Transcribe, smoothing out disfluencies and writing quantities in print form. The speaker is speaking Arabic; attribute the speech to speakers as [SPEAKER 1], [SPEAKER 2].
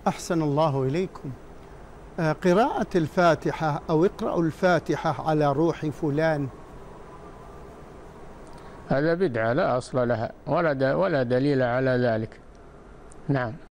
[SPEAKER 1] أحسن الله إليكم. قراءة الفاتحة أو اقرأوا الفاتحة على روح فلان،
[SPEAKER 2] هذا بدعة لا أصل لها ولا دليل على ذلك. نعم.